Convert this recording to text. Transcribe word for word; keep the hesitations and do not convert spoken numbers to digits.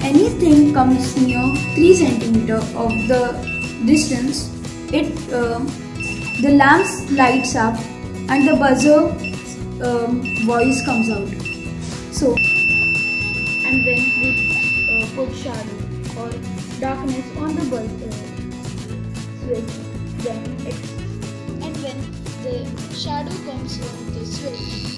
anything comes near three centimeters of the distance, it uh, the lamp lights up and the buzzer um, voice comes out. So, and then we uh, put shadow or darkness on the bulb uh, switch, then it, And when the shadow comes from the switch,